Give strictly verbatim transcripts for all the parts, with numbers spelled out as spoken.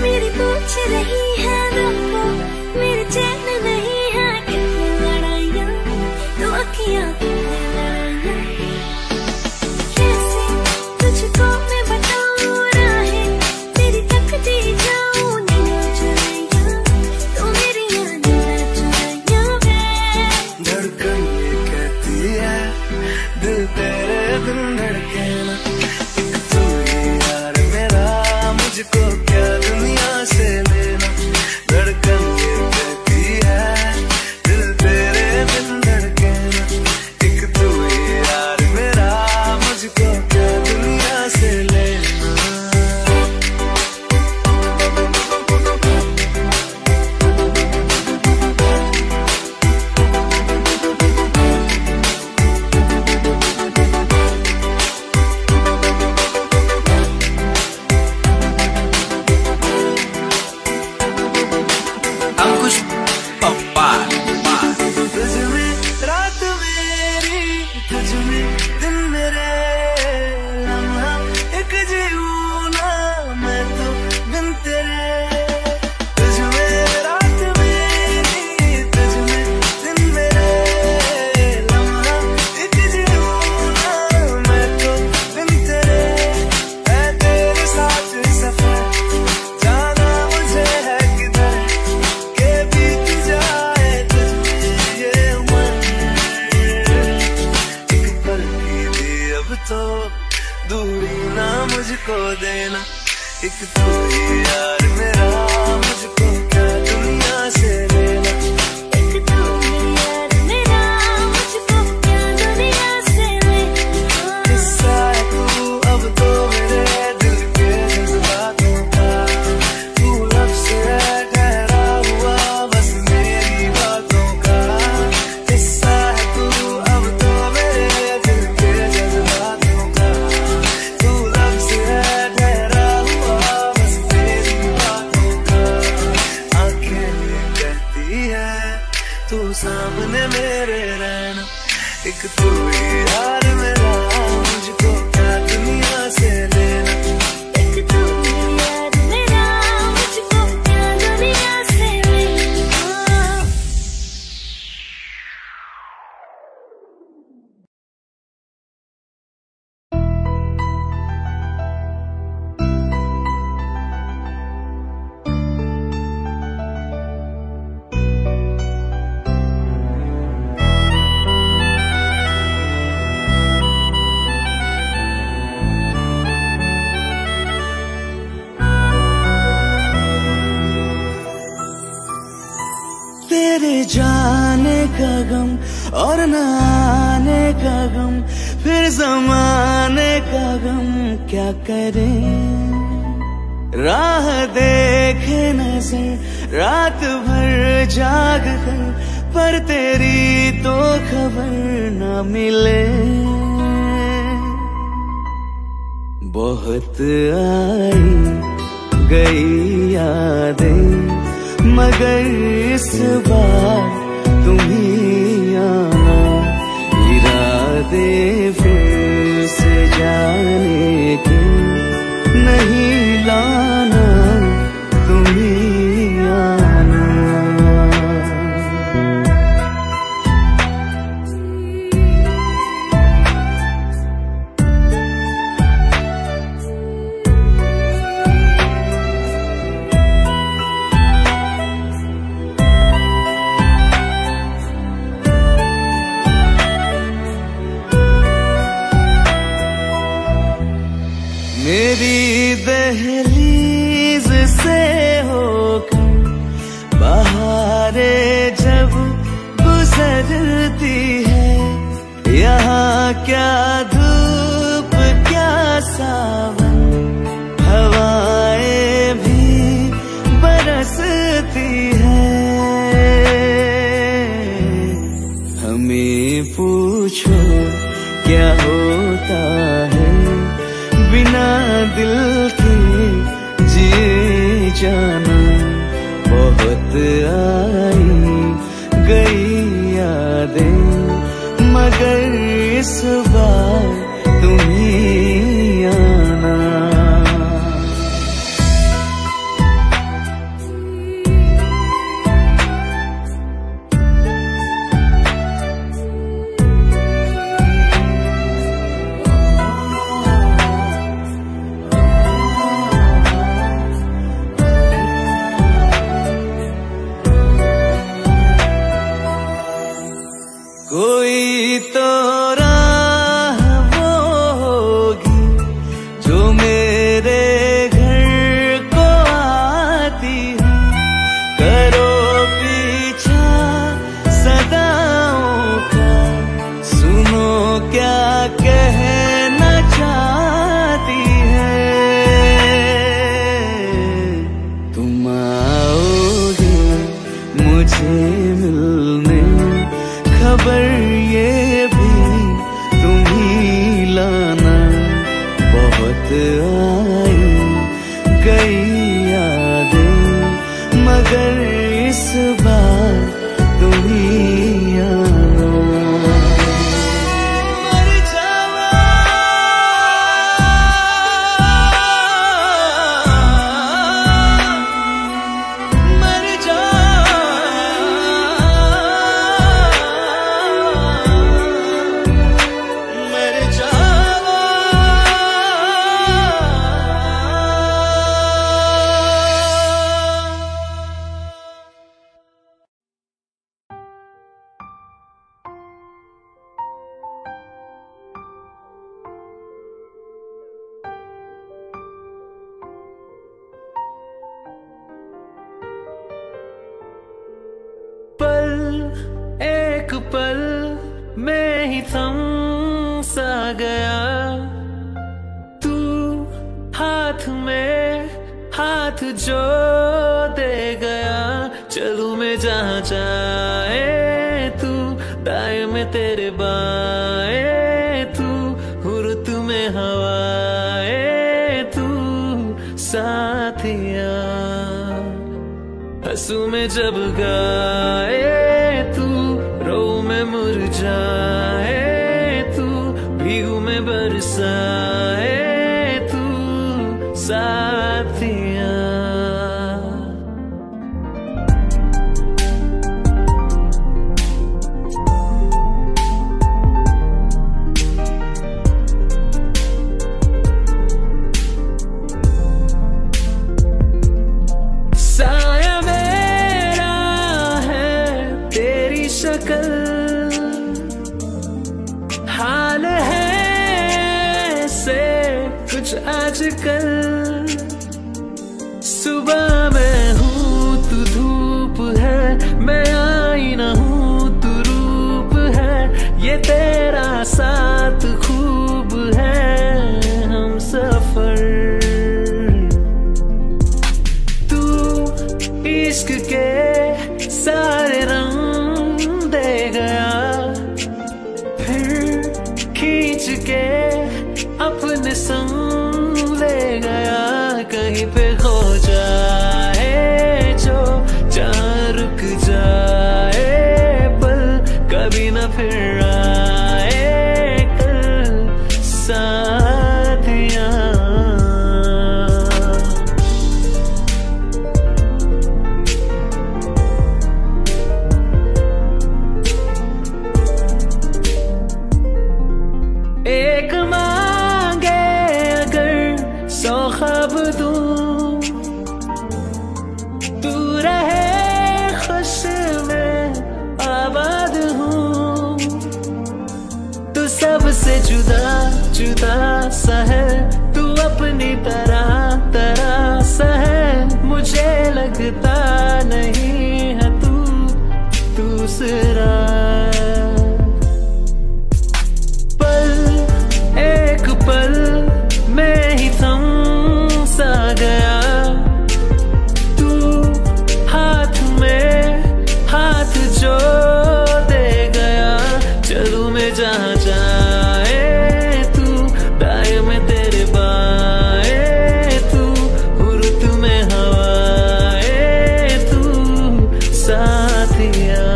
मेरी पूछ रही है रोको, मेरे चैन नहीं है कितनी लड़ाइयाँ, तो अखियाँ कितनी लड़ाइयाँ। कैसे तुझको मैं बताऊँ राहें, तेरी तकती जाऊँ नींद चुराइयाँ, तो मेरी याद चुराइयाँ वे। धड़कन ये कहती है दिल तेरे बिन धड़के ना, एक तू ही यार मेरा, मुझको क्या दुनिया से लेना। धड़कन ये कहती है दिल तेरे बिन धड़के ना, एक तू ही यार मेरा, मुझको क्या दुनिया से लेना। अंकुश पप्पा। तुझ में रात मेरी, तुझ में दिन मेरे, लम्हा एक जीऊँ ना मैं तो बिन तेरे। तुझ में रात मेरी, तुझ में दिन मेरे, लम्हा एक जीऊँ ना मैं तो बिन तेरे। है तेरे साथ सफर, जाना मुझे है किधर, के बीत जाए तुझ में ये उम्र। एक पल की भी अब तो दूरी ना मुझको देना, एक तू ही यार मेरा, मुझको क्या दुनिया से लेना। एक तू ही यार मेरा, मुझको क्या दुनिया से लेना। हिस्सा है तू अब तो मेरे दिल के जज्बातों का, तू लफ्ज़ है ठहरा हुआ बस मेरी बातों का। हिस्सा है तू अब तो मेरे दिल के जज्बातों का, तू लफ्ज़ है ठहरा हुआ बस मेरी बातों का। आंखें ये कहती है तू सामने मेरे रहना, एक तू ही यार मेरा, मुझको क्या दुनिया से लेना। एक तू ही यार मेरा, मुझको क्या दुनिया से लेना। तेरे जाने का गम और न आने का गम, फिर जमाने का गम क्या करें। राह देखे नजर रात भर जाग कर, पर तेरी तो खबर न मिले। बहुत आई गई यादें, मगर इस बार तुम ही आना। इरादे फिर से जाने के नहीं लाना, तुम ही आना। मेरी दहलीज से होकर बहारें जब गुजरती है, यहाँ क्या धूप क्या सावन, हवाएं भी बरसती है। हमें पूछो क्या होता है बिना दिल के जिए जाना। बहुत आई गई यादें, मगर इस बार तुम ही आना। गई यादें, मगर इस बार तुम ही आना। मर जावा मर जावा मर जावा। पल एक पल में ही थम सा गया, तू हाथ में हाथ जो दे गया। चलूं मैं जहाँ जाए तू, दाएं में तेरे बाएं तू, हुर्त में हवाए तू साथिया। हंसू में जब गाए तू, रो में मुरझाए तू, भीगू में बरसाए तू साथिया। साया मेरा है तेरी शक्ल, हाल है से कुछ आजकल। सुबह मैं हूँ तू धूप है, मैं आईना हूँ तू रूप है। ये तेरा साथ खूब है हम सफर। इश्क के सारे रंग दे गया, फिर खींच के अपने संग ले गया। कहीं पे खो जाए जो, जहाँ रुक जाए पल, कभी न फिर आए कल साथिया। एक मांगे अगर सौ ख्वाब दूं, तू रहे खुश में आबाद हूँ। तू सबसे जुदा जुदा सा है, तू अपनी तरह तरह सा है। मुझे लगता नहीं है तू दूसरा। एक पल में ही थम सा गया, तू हाथ में हाथ जो दे गया। चलूं मैं जहाँ जाए तू, दाएं में तेरे बाएं तू, हुर्त में हवाए तू साथिया।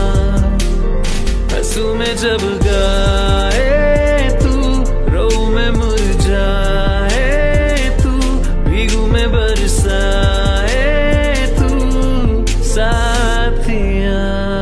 हंसू में जब गाए में मुरझाए तू, भीगू में बरसाए तू साथिया।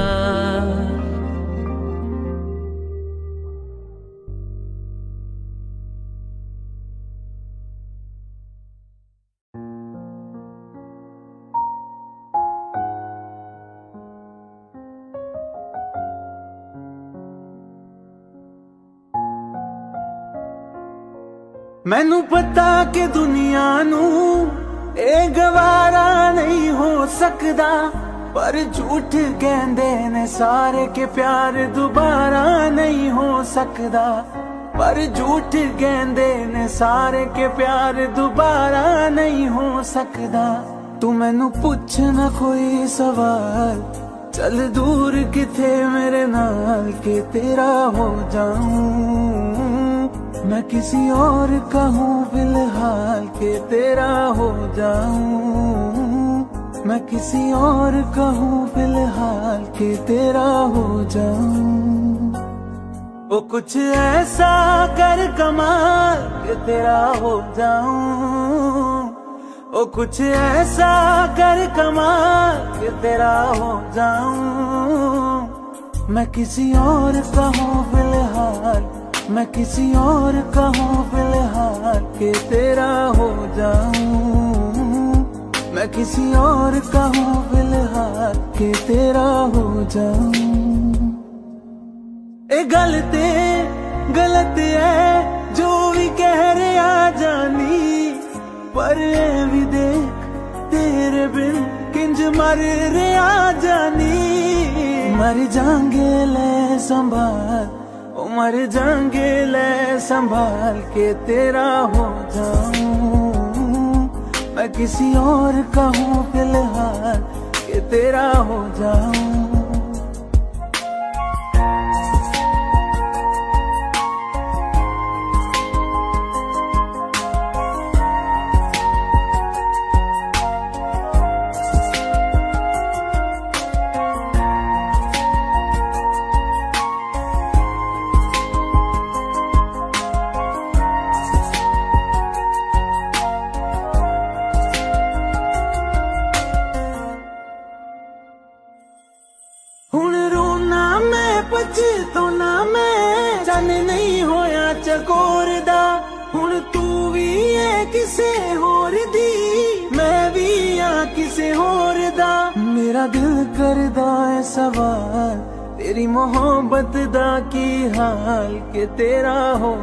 मैनू पता कि दुनिया नू ए गवारा नहीं हो सकदा, पर झूठ कहंदे ने सारे के प्यार दोबारा नहीं हो सकदा। पर झूठ कहंदे ने सारे के प्यार दोबारा नहीं हो सकदा। तू मैनू पुछ ना कोई सवाल, चल दूर किथे मेरे नाल के तेरा हो जाऊं। मैं किसी और का हूँ फिलहाल के तेरा हो जाऊं। मैं किसी और का हूँ फिलहाल के तेरा हो जाऊं। वो कुछ ऐसा कर कमाल के तेरा हो जाऊं। वो कुछ ऐसा कर कमाल के तेरा हो जाऊं। मैं किसी और का हूँ फिलहाल, मैं किसी और का हूँ फिलहाल के तेरा हो जाऊं। मैं किसी और का हूँ फिलहाल के तेरा हो जाऊं। ए गलते गलत है जो भी कह रहे आ जानी, पर ए भी देख तेरे बिन किंज मर रे आ जानी। मर जाएंगे ले संभाल, ओ मर जाएंगे ले संभाल के तेरा हो जाऊं। मैं किसी और का हूँ फिलहाल के तेरा हो जाऊं। तो ना मैं जाने नहीं होया चकोर दा। हुण तू भी है किसे होर दी, मैं भी आ किसे होर दा। मेरा दिल करदा है सवाल तेरी मोहब्बत दा की हाल के तेरा हो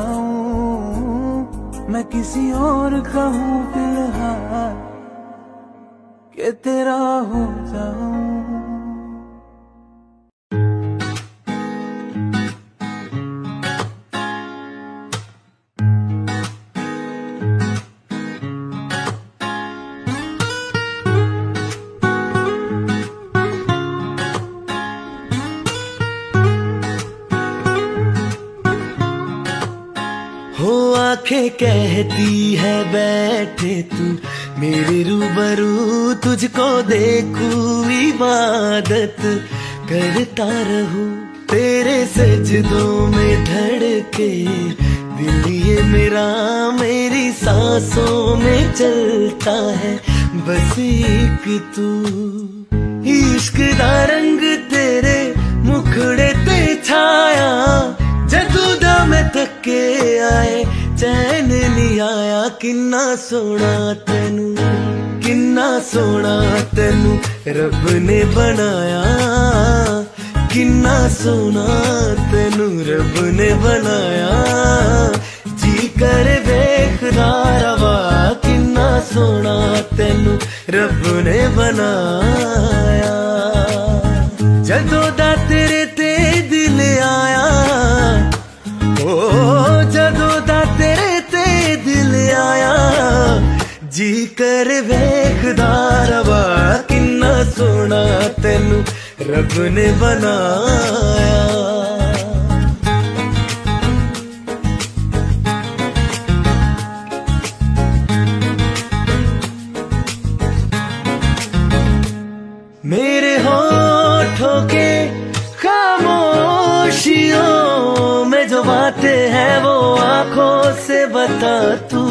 जाऊं। मैं किसी और का हूँ फिलहाल के तेरा हो जाऊं। आंखें कहती है बैठे तू मेरे रूबरू, तुझको देखूं इबादत करता रहूं। तेरे सजदों में धड़के दिल ये मेरा, मेरी सांसों में चलता है बस एक तू। इश्क दा रंग तेरे मुखड़े ते छाया, जदू दा मैं थके आए चैन नहीं आया। किन्ना सोना तेनू, किन्ना सोना तेनू रब ने बनाया। किन्ना सोना तेनू रब ने बनाया। जी कर वेखदा रवा, किन्ना सोना तेनू रब ने बनाया। जदों दा तेरे ते दिल आया, ओ जदों दा तेरे ते दिल आया। जी कर वेखदा रवा, किन्ना सोना तेनू रब ने बनाया। मेरे होठों के खामोशियों में जो बातें हैं वो आंखों से बता तू।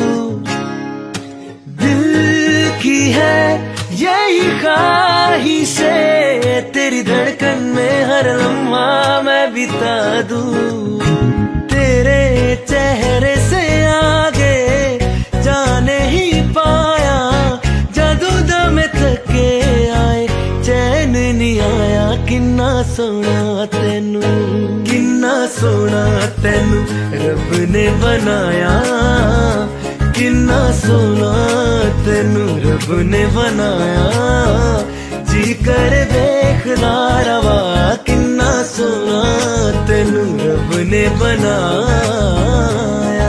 दिल की है यही ख्वाहिशें, तेरी धड़कन में हर लम्हा मैं बिता दूं। तेरे चेहरे से आगे जाने ही पाया, जादू दम थके आए चैन नहीं आया। किन्ना सोना तेनू, किन्ना सोना तेनू रब ने बनाया। किन्ना सोना तेनू रब ने बनाया। जी कर वेखदा रवा, किन्ना सोना तेनू रब ने बनाया।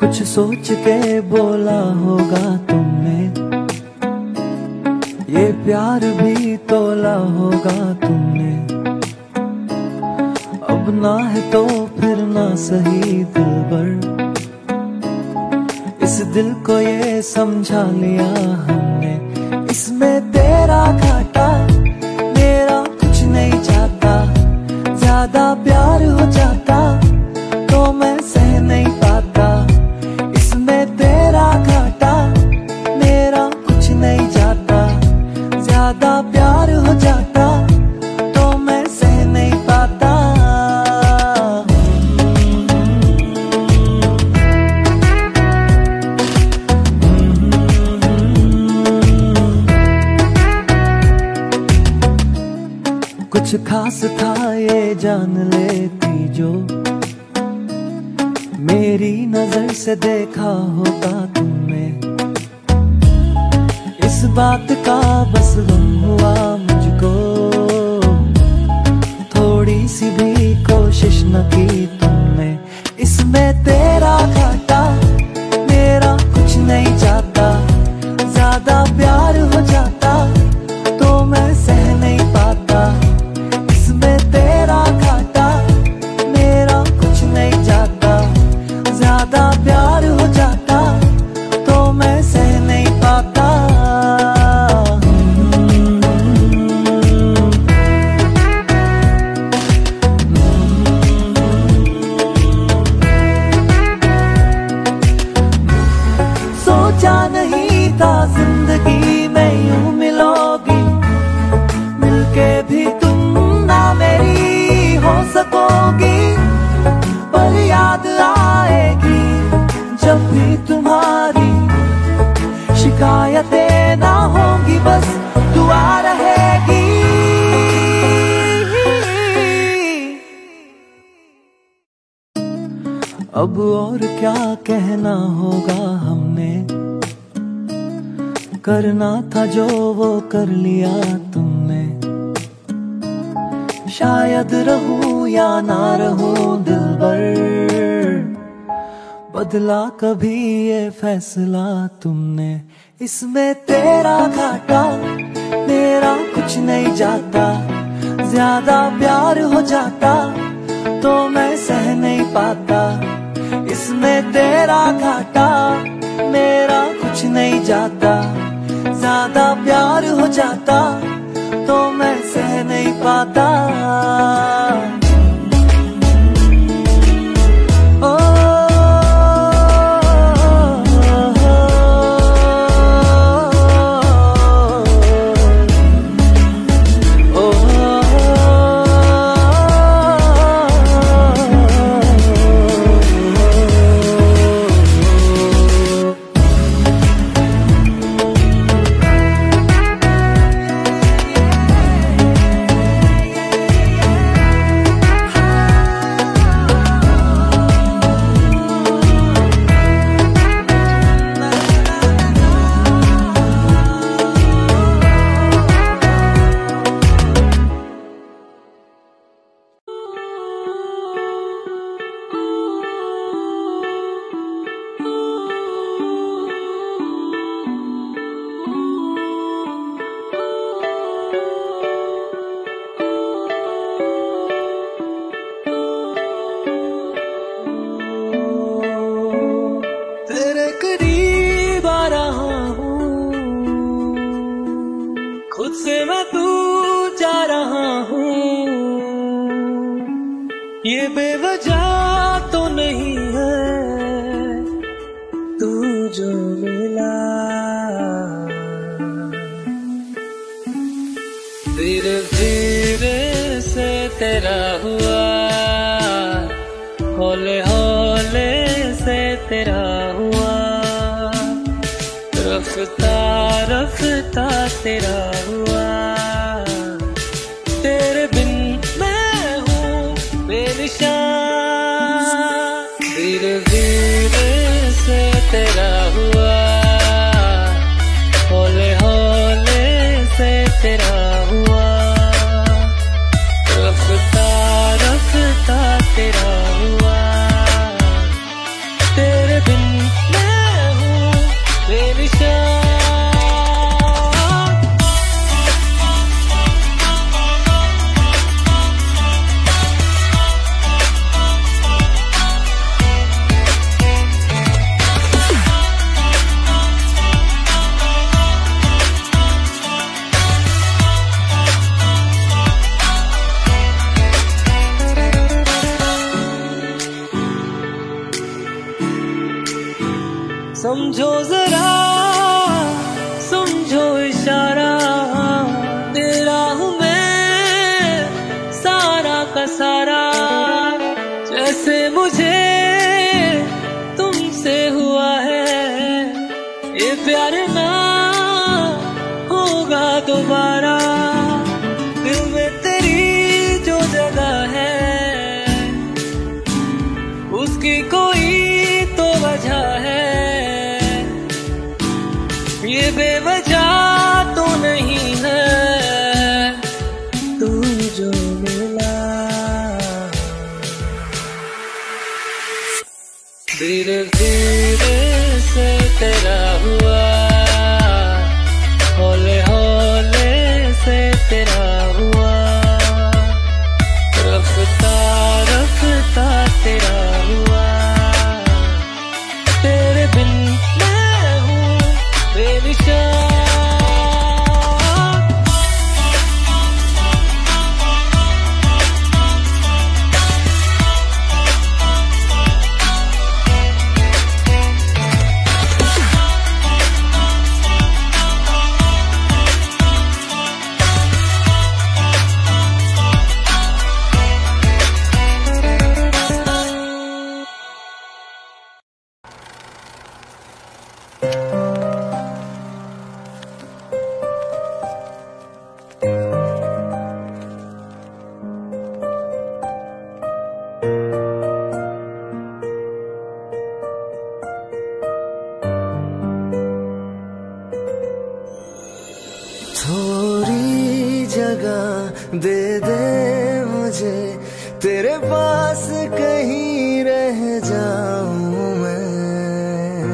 कुछ सोच के बोला होगा तुमने, ये प्यार भी तोला होगा तुमने। अब ना है तो फिर ना सही दिलबर, इस दिल को ये समझा लिया हमने। इसमें तेरा घाटा मेरा कुछ नहीं जाता, ज्यादा प्यार हो जाता तो मैं सह नहीं पाता। इसमें तेरा घाटा मेरा कुछ नहीं जाता, ज्यादा प्यार हो जाता तो मैं सह नहीं पाता। कुछ खास था ये जान लेती जो, मेरी नजर से देखा होता तुमने। इस बात का बस गम हुआ मुझको, थोड़ी सी भी कोशिश न की तुमने। इसमें तेरा घाटा मेरा कुछ नहीं जाता, ज्यादा प्यार हो जाता तो मैं सह नहीं पाता। इसमें तेरा घाटा मेरा कुछ नहीं जाता, ज्यादा प्यार हो जाता तो मैं सह नहीं पाता। सोचा नहीं था जिंदगी में यूं मिलोगी, मिलके भी तुम ना मेरी हो सकोगी। पर याद आएगी जब भी तुम्हारी, शिकायतें ना होंगी बस दुआ रहेगी। अब और क्या कहना होगा हमने, करना था जो वो कर लिया तुमने। शायद रहूं या ना रहूं दिलबर, बदला कभी ये फैसला तुमने। इसमें तेरा घाटा मेरा कुछ नहीं जाता, ज्यादा प्यार हो जाता तो मैं सह नहीं पाता। इसमें तेरा घाटा मेरा कुछ नहीं जाता, ज्यादा प्यार हो जाता तो मैं सह नहीं पाता। ओ, खुद से मैं दूर जा रहा हूँ, ये बेवजह तो नहीं है तू जो मिला। धीरे धीरे से तेरा हुआ, हौले हौले से तेरा हुआ, रफ्ता रफ्ता तेरा हुआ। तेरे बिन मैं हूँ बेनिशान, धीरे धीरे से तेरा हुआ, हौले हौले से तेरा हुआ, रफ्ता रफ्ता तेरा हुआ। तेरे बिन समझो जरा समझो इशारा, तेरा हूँ मैं सारा का सारा। जैसे मुझे तुमसे हुआ है ये प्यार ना होगा दोबारा। दिल में तेरी जो जगह है उसकी कोई तो वजह है, ये बेवजह तो नहीं है। तू जो मिला धीरे धीरे से तेरा हुआ, हौले हौले से तेरा हुआ, रफ्ता रफ्ता तेरा हुआ। तेरे बिन मैं हूँ बेनिशान। थोड़ी जगह दे दे मुझे, तेरे पास कहीं रह जाऊं मैं।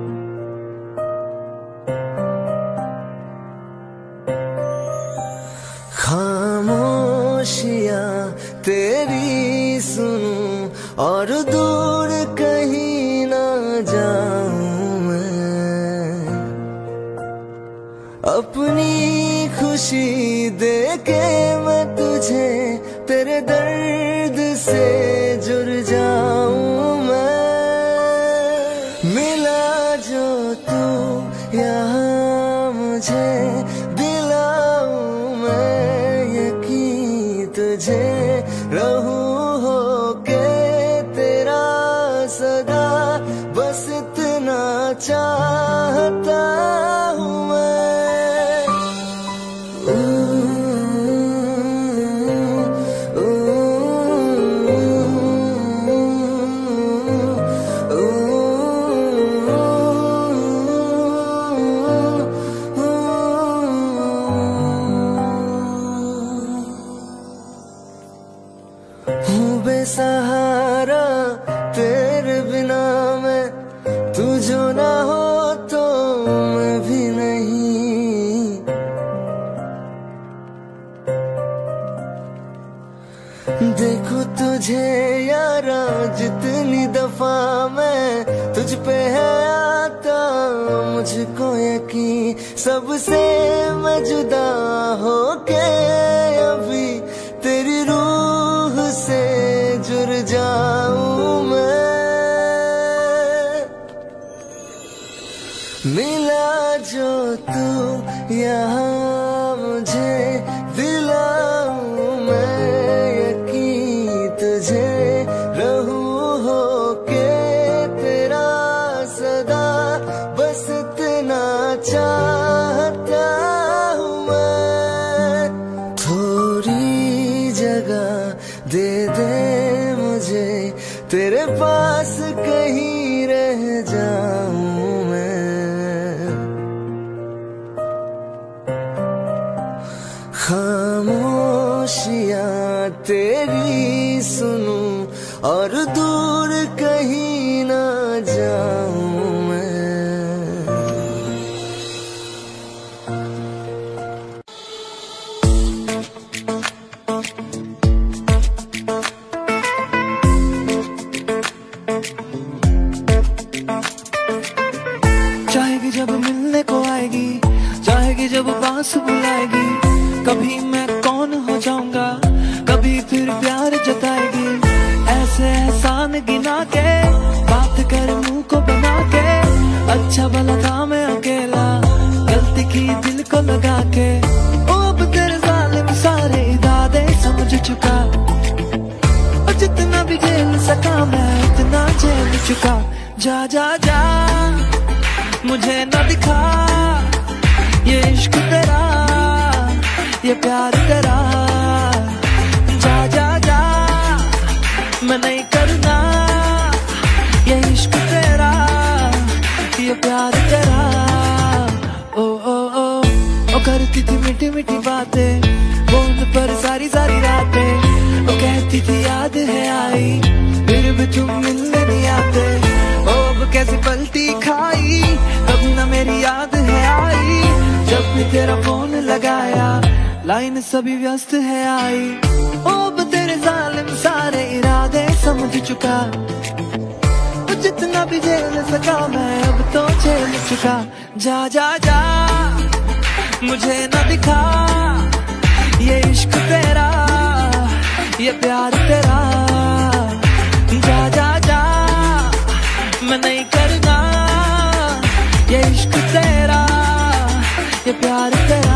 खामोशियां तेरी सुनूं और दूर कहीं ना जाऊं मैं। अपनी खुशी दे के मैं तुझे तेरे दर्द से जुड़ जाऊं मैं। मिला जो तू यहाँ मुझे दिलाऊं मैं यकीन तुझे, रहूं होके तेरा सदा, बस इतना चाहता हूँ मैं। बेसहारा तेरे बिना मैं, तू जो ना हो तो मैं भी नहीं। देखो तुझे यारा जितनी दफा मैं तुझ पे है आता, मुझको यकीन सबसे मैं जुदा होके अभी तेरी रूह से जुड़ जाऊं मैं। मिला जो तू यहाँ मुझे दिलाऊं मैं यकीन तुझे, रहूं होके तेरा सदा, बस इतना चाहता हूँ मैं। थोड़ी जगह दे दे मुझे, तेरे पास कहीं रह जाऊं मैं। खामोशियां तेरी सुनूं और दूर कहीं ना जाऊं मैं। चाहेगी जब मिलने को आएगी, चाहेगी जब बांस बुलाएगी, कभी मैं कौन हो जाऊंगा, कभी फिर प्यार जताएगी। ऐसे एहसान गिना के बात कर मुंह को बना चुका। जा जा जा मुझे न दिखा ये इश्क तेरा, ये प्यार तेरा। जा जा जा मैं नहीं करना ये इश्क तेरा, ये प्यार तेरा। ओ ओ ओ ओ करती थी मीठी मीठी बातें फोन पर सारी सारी रातें। ओ कहती थी याद है आई फिर भी तुम मिलने नहीं आते। ओ अब कैसे पलटी खाई कब ना मेरी याद है आई। जब भी तेरा फोन लगाया लाइन सभी व्यस्त है आई। ओ अब तेरे जालिम सारे इरादे समझ चुका। जितना भी झेल सका मैं अब तो झेल चुका। जा जा जा मुझे न दिखा ये इश्क तेरा, ये प्यार तेरा। जा जा जा मैं नहीं करना ये इश्क तेरा, ये प्यार तेरा।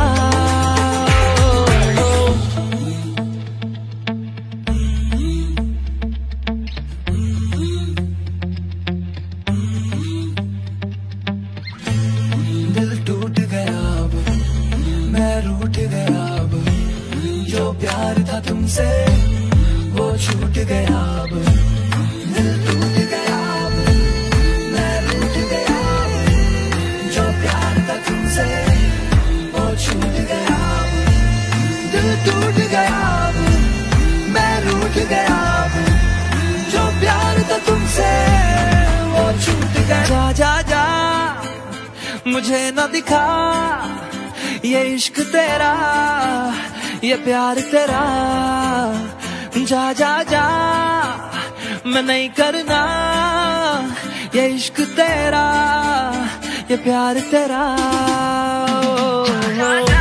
प्यार था तुमसे वो छूट गया अब। दिल टूट गया अब मैं रूठ गया अब। जो प्यार था तुमसे वो छूट गया अब। दिल टूट गया अब मैं रूठ गया अब। जो प्यार था तुमसे वो छूट गया। जा जा जा मुझे न दिखा ये इश्क तेरा, ये प्यार तेरा। जा जा जा मैं नहीं करना ये इश्क तेरा, ये प्यार तेरा। जा, जा,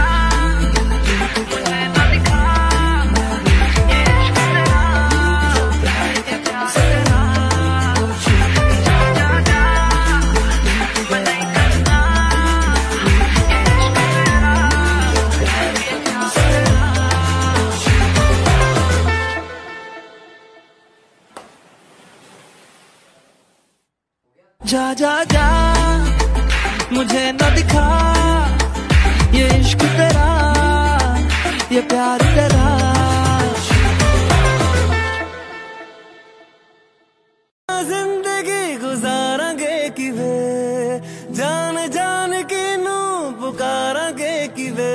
जा जा जा मुझे न दिखा ये इश्क तेरा, ये प्यार तेरा। जिंदगी गुजारांगे किवे जान जान के नू पुकारांगे किवे।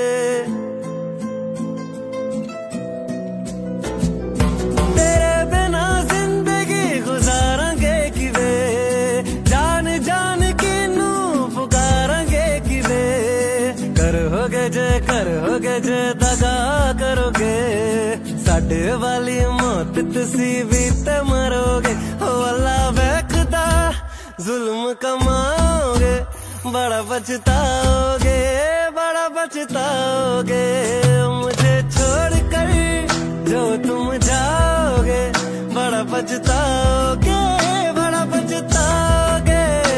तेरे बिना जिंदगी गुजारांगे किवे जान जान के नू पुकारांगे किवे। करोगे जे करोगे जे दगा करोगे साडे वाली मौत तुसी भी ते मरोगे। ओ अल्लाह वेखदा जुल्म कमाओगे बड़ा पछताओगे बड़ा पछताओगे। मुझे छोड़ कर जो तुम जाओगे बड़ा पछताओगे बड़ा पछताओगे।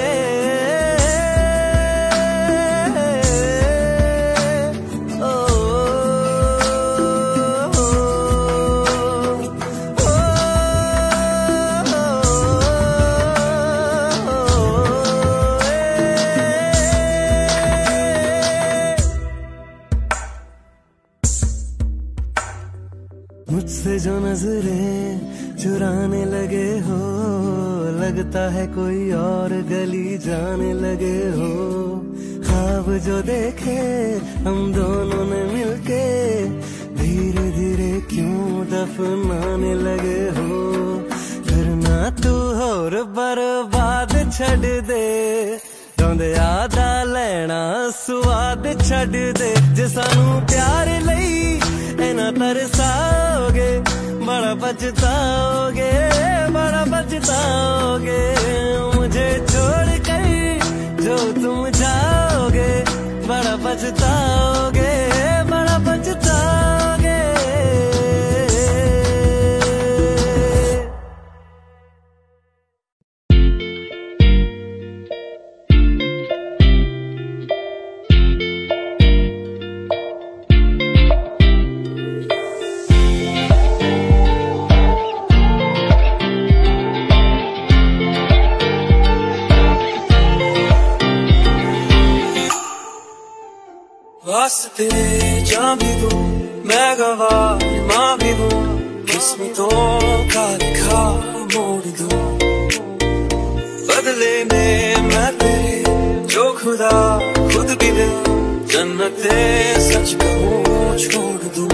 मुझसे जो नजरें चुराने लगे हो लगता है कोई और गली जाने लगे हो। ख्वाब जो देखे हम दोनों ने मिलके धीरे धीरे क्यों दफनाने लगे हो। करना तू और बर्बाद छड़ दे जोंदे आदा लेना स्वाद छड़ दे। जे सानू प्यार लई इना तरसाओगे बड़ा पछताओगे बड़ा पछताओगे। मुझे छोड़ कर जो तुम जाओगे बड़ा पछताओगे बड़ा पछताओगे। वास्ते जान भी दूं मैं गवाह मां भी दूं किस्मतों का लिखा मोड़ दूं बदले में मैं तेरे जो खुदा खुद भी दे जन्नते सच कहूं छोड़ दूं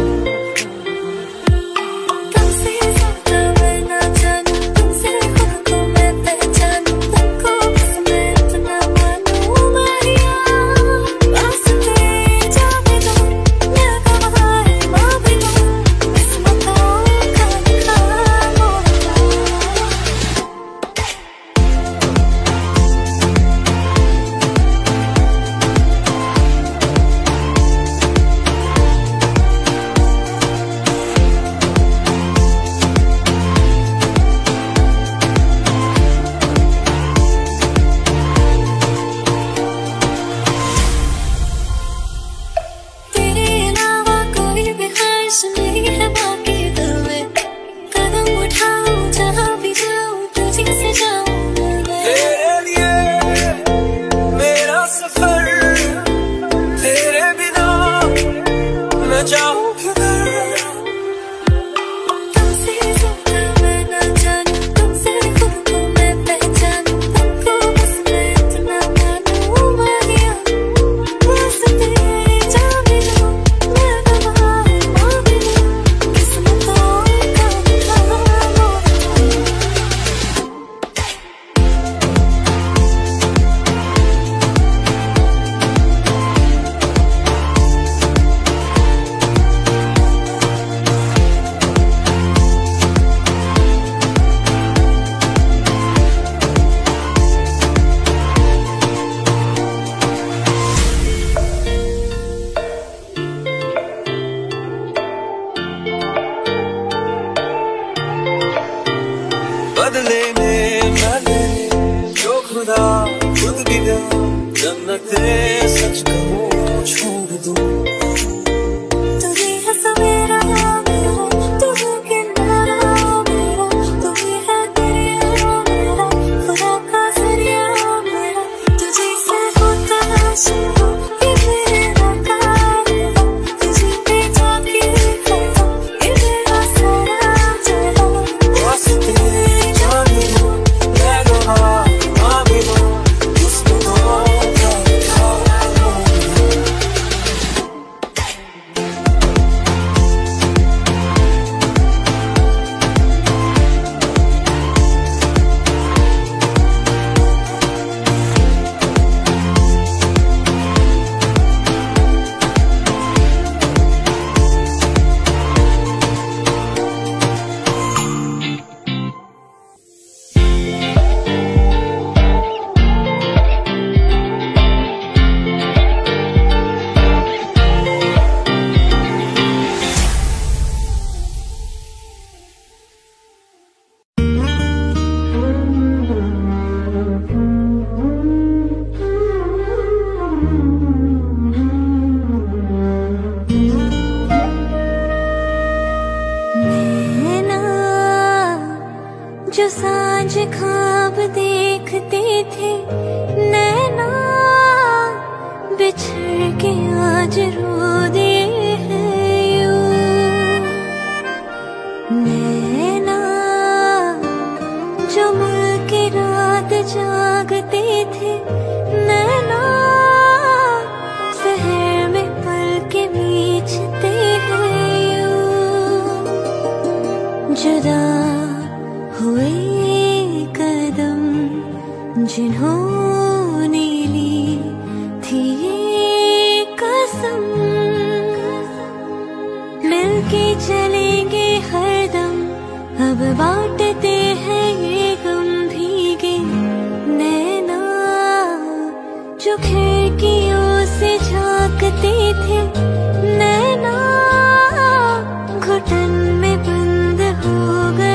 बदले में मैं जो खुदा खुद भी दे जन्नते सच कहूं छोड़ दूं तू ही है सवेरा मेरा तू है किनारा मेरा तू ही है दरिया मेरा खुदा का जरिया मेरा तुझे से होता शुरू ये मेरा कार तुझे पे जाके खत्म ये मेरा सारा जहां वास्ते जो सांझ ख्वाब देखते थे नैना बिछड़ के आज रो दे हैं यूं नैना जो मिल के रात जागते थे नैना शहर में पल के बीचते हैं यूं जुदा हुए कदम जिन्होंने ली थी ये कसम मिलके चलेंगे हरदम अब बांटते हैं ये गम भीगे नैना जो खिड़कियों से झांकते थे नैना घुटन में बंद हो गए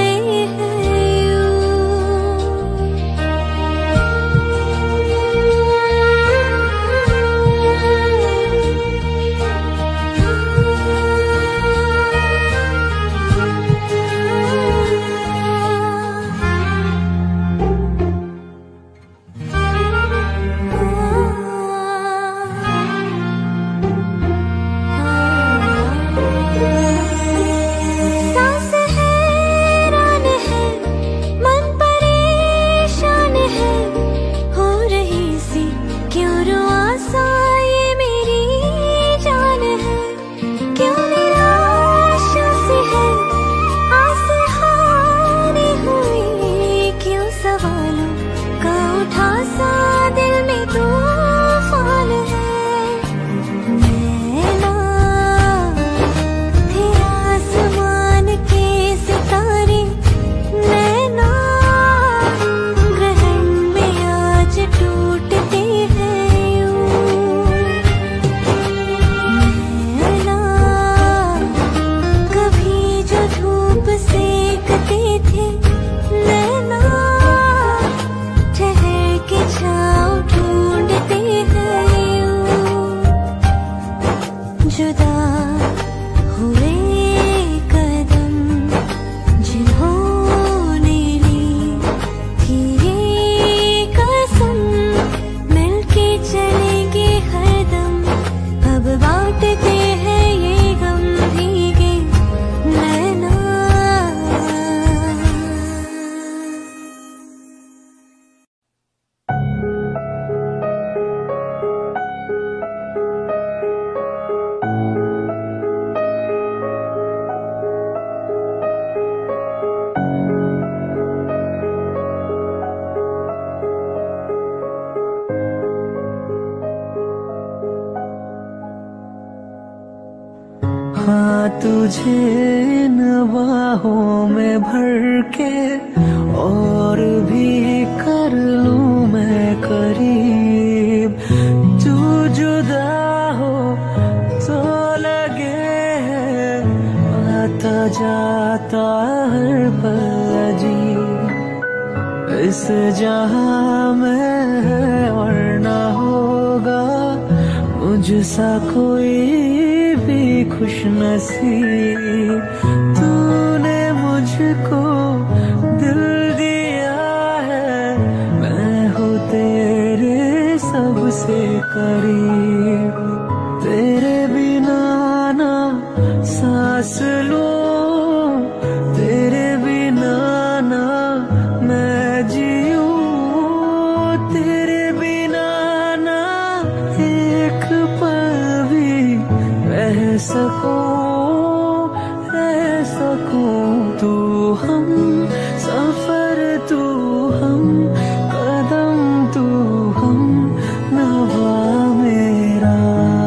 तुझे इन बाहों में भर के और भी कर लूं मैं करीब। तू जुदा हो तो लगे आता जाता हर पल अजीब। इस जहां में है और ना होगा मुझसा कोई भी खुश नसीब। तूने मुझको दिल दिया है, मैं हूँ तेरे सबसे करीब। तेरे बिना ना सांस लूं, तेरे बिना ना मैं जीऊं, तेरे बिना ना एक पल भी रह सकूं, रह सकूं। तू हम सफर, तू हम कदम, तू हम नवा मेरा।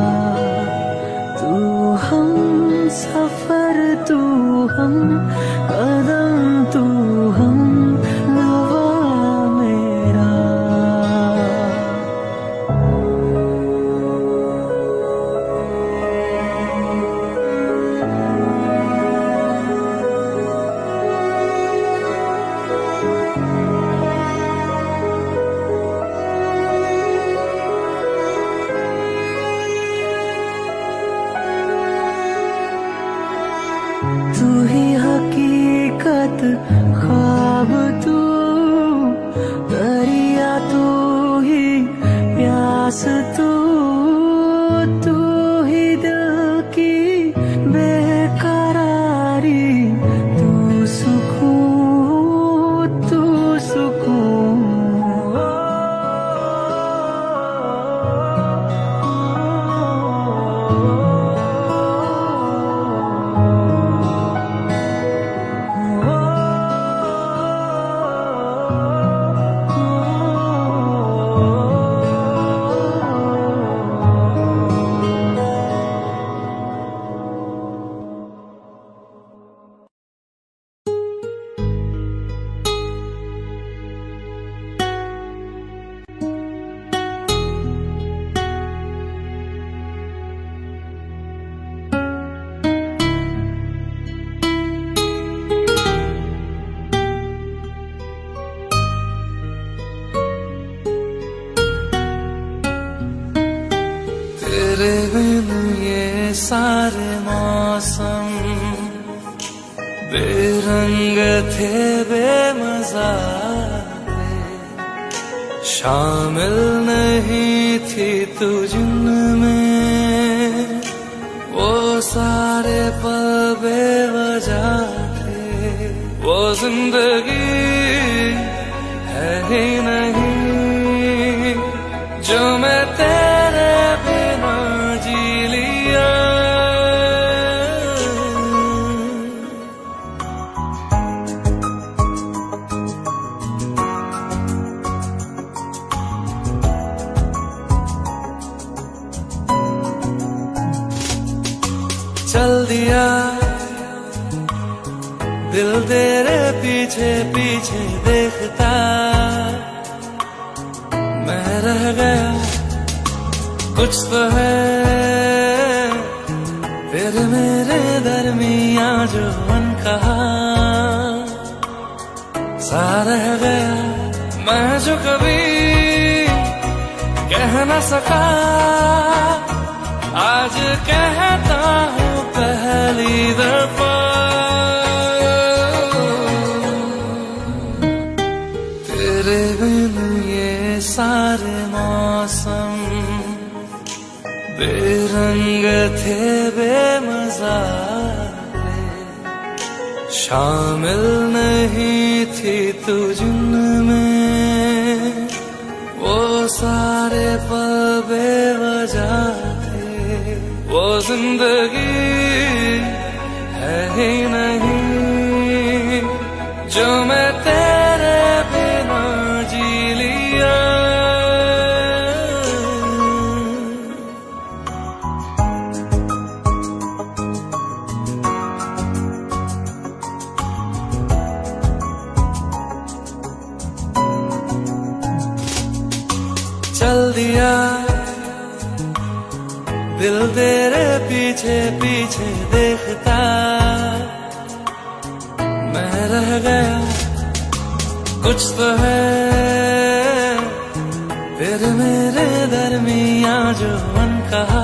तू हम सफर, तू हम कदम, तू हम नवा मेरा। तू ही हकीकत, ख्वाब तू, दरिया तू ही प्यास तू, तू ही दिल की बेकरारी, तू सुकून, तू सुकून। तेरे बिन ये सारे मौसम बेरंग थे, बेमजा थे, शामिल नहीं थी तू जिनमें, वो सारे पल बेवजह थे। वो जिंदगी है ही नहीं जो मैं तेरे बिना जी लिया। चल दिया दिल तेरे पीछे पीछे देखता, मैं रह गया कुछ तो है तेरे मेरे दरमियां जो अनकहा सा रह गया। मैं जो कभी कह न सका आज कहता हूँ पहली दफा। तेरे बिन ये सारे मौसम बेरंग थे, बेमजा थे, शामिल नहीं थी तू जिनमें, वो सारे पल बेवजह थे। वो जिंदगी है ही नहीं जो मैं तेरे बिना जी लिया। दिल तेरे पीछे पीछे देखता मैं रह गया, कुछ तो है तेरे मेरे दरमिया जो अनकहा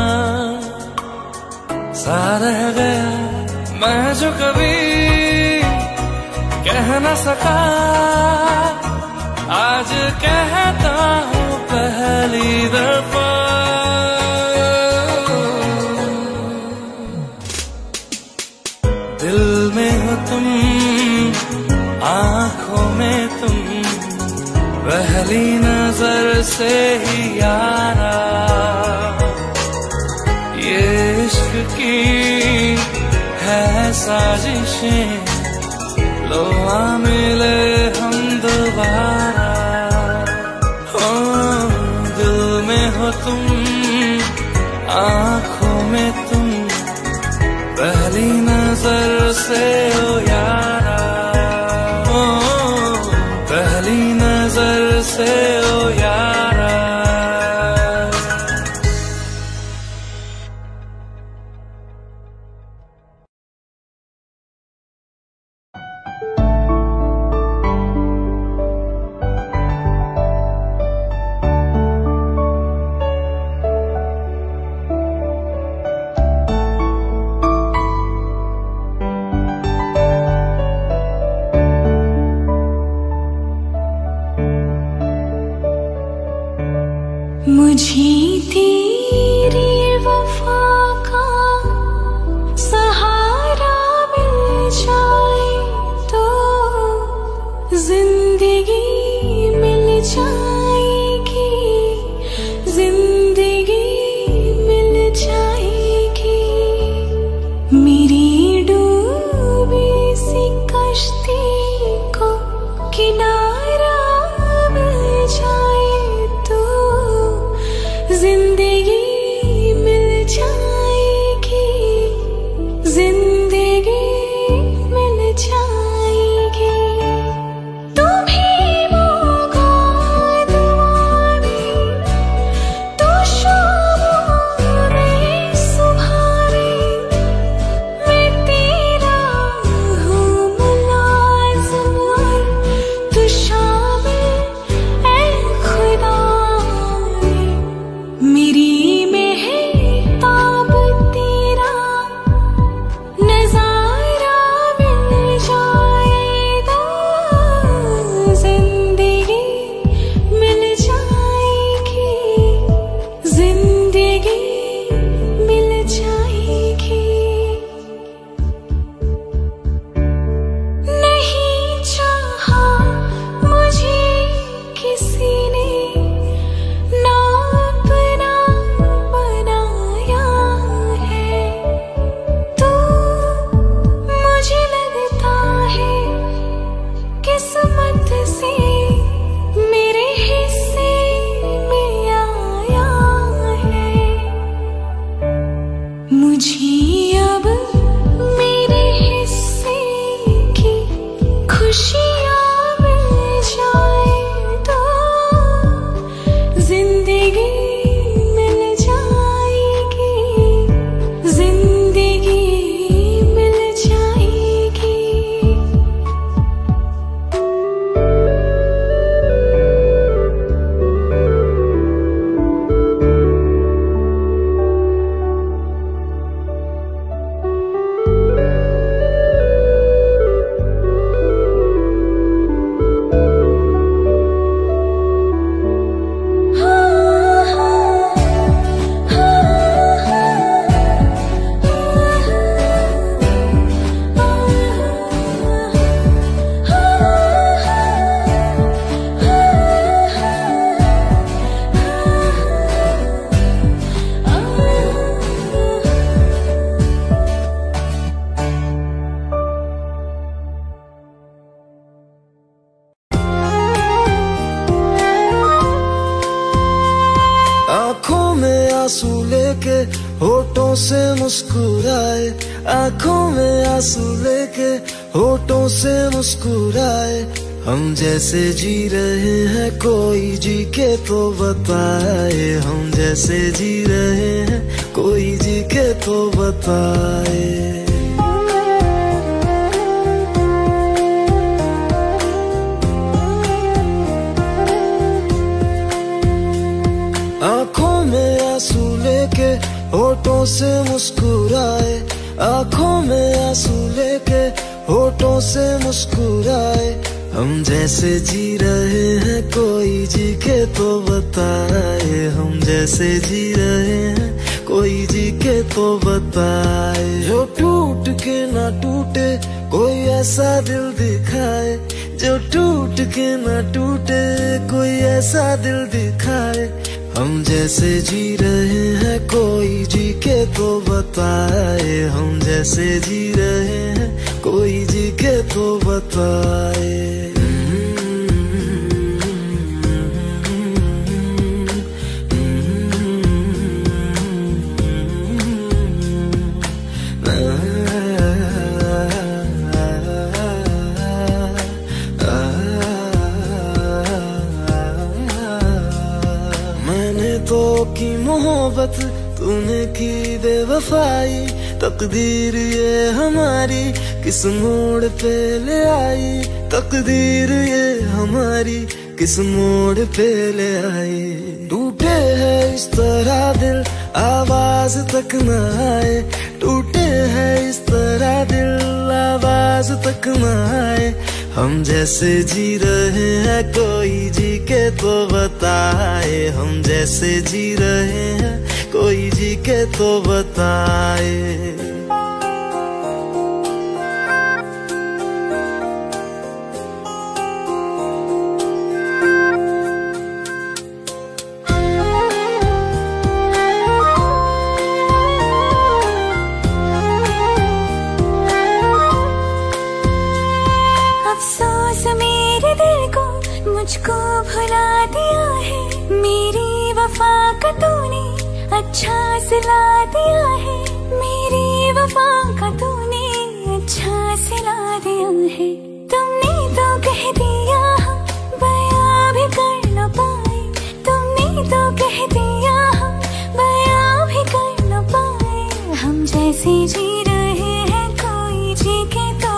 सा रह गया। मैं जो कभी कह न सका आज कहता हूँ पहली दफा। दिल में हो तुम, आंखों में तुम, पहली नजर से ही यारा ये इश्क की है साजिशें, लो आ मिले हम दोबारा। हो दिल में हो तुम, आंखों में तुम, पहली नजर से ओ यारा, ओ पहली नजर से ओ यारा। मुझे तेरी वफा का सहारा मिल जाए तो जिंदगी मिल जाएगी, जिंदगी मिल जाएगी। मेरी डूबी सी कश्ती को किनारा मिल जाए तो जिंदगी मिल जाएगी, जिंदगी मिल जाएगी। तुम्हें मौका दीवानी तो शाम में सुबह मैं तेरा हूँ मुलाज़िम तो शामिल ऐ खुदा मेरी मेहताब तेरा नजारा मिल जाएगा, जिंदगी मिल जाएगी, जिंदगी मिल जाएगी। नहीं चाहा मुझे किसी ने ना अपना बनाया है, तो मुझे लगता है किस्मत से मेरे हिस्से में आया है। मुझे अब मेरे हिस्से की खुशियाँ मिल जाए तो जिंदगी मिल जाएगी, जिंदगी मिल जाएगी। आंखों में आंसू लेके होठों से मुस्कुराए, आंखों में आंसू लेके होठों से मुस्कुराए। हम जैसे जी रहे हैं कोई जी के तो बताए, हम जैसे जी रहे हैं कोई जी के तो बताए। आंखों में आंसू लेके होठों से मुस्कुराए, आंखों में आंसू लेके होठों से मुस्कुराए। हम जैसे जी रहे हैं कोई जी के तो बताए, हम जैसे जी रहे हैं कोई जी के तो बताए। जो टूट के ना टूटे कोई ऐसा दिल दिखाए, जो टूट के ना टूटे कोई ऐसा दिल दिखाए। हम जैसे जी रहे हैं कोई जी के तो बताए, हम जैसे जी रहे हैं कोई जी के तो बताए। तो की मोहब्बत तूने की बेवफाई, तकदीर ये हमारी किस मोड़ पे ले आई, तकदीर ये हमारी किस मोड़ पे ले आई। टूटे है इस तरह दिल आवाज तक न आए, टूटे है इस तरह दिल आवाज तक न आए। हम जैसे जी रहे हैं कोई जी के तो बताए, हम जैसे जी रहे हैं कोई जी के तो बताए। मुझको भुला दिया है, मेरी वफा का तूने अच्छा सिला दिया है, मेरी वफा का तूने अच्छा सिला दिया है। तुमने तो कह दिया बयां भी कर न पाए, तुमने तो कह दिया बयां भी कर न पाए। हम जैसे जी रहे हैं कोई जी के तो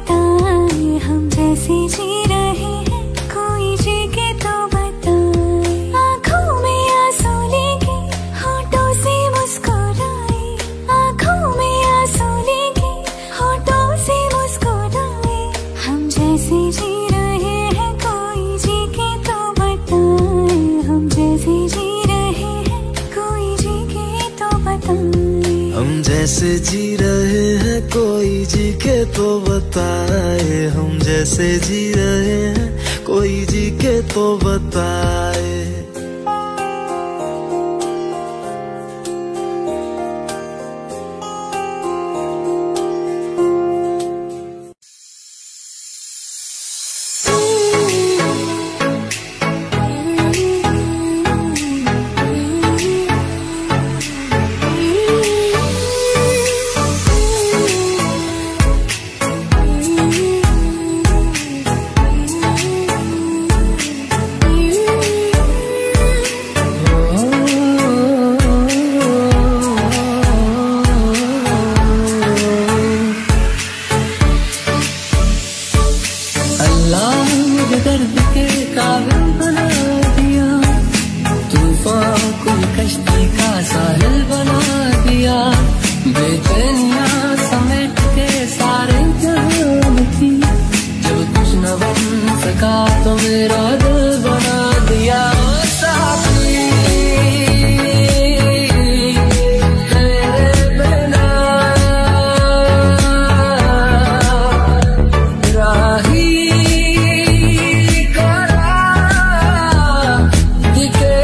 बताए, हम जैसे जी रहे हैं कोई जी के तो बताए। आँखों में आंसू लेके होठों से मुस्कुराए, आँखों में आंसू लेके होठों से मुस्कुराए। हम जैसे जी रहे हैं कोई जी के तो बताए, हम जैसे जी रहे हैं कोई जी के तो बताए। हम जैसे जी रहे हैं कोई जी के तो बताए, हम जैसे जी रहे हैं कोई जी के तो बताए।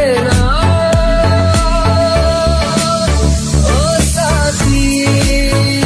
Oh,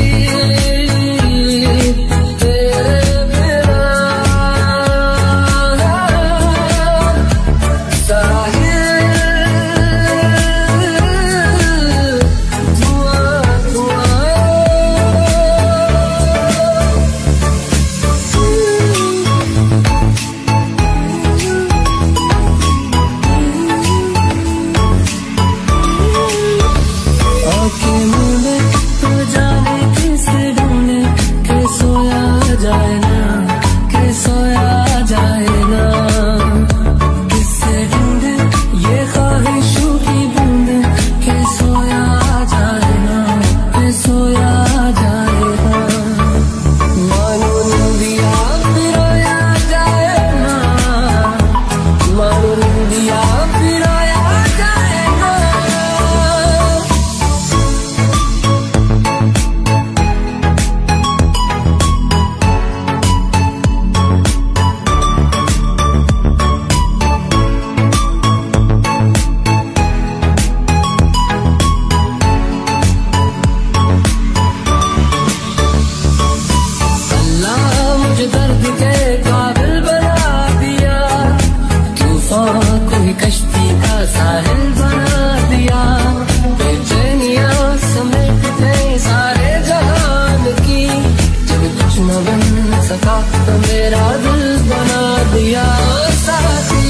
न बन सका तो मेरा दिल बना दिया साथी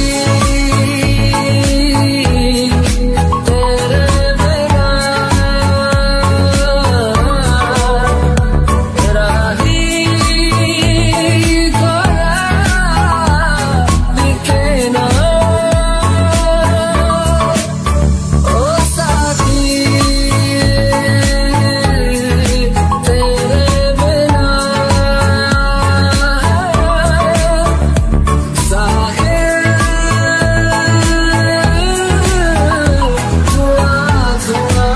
तेरे बिना राही कोरा दिखे ना ओ साथी तेरे बिना साहिल धुआं धुआं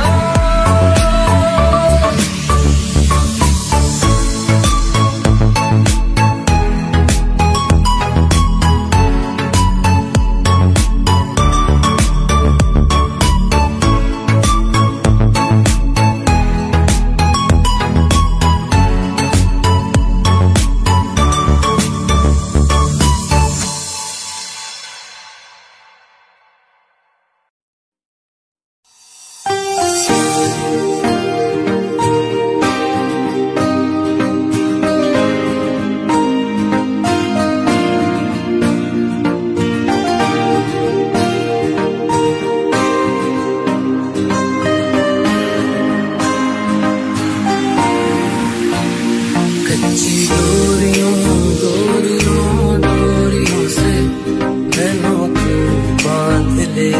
कच्ची डोरियों डोरियों डोरियों से मैनों को बांध ले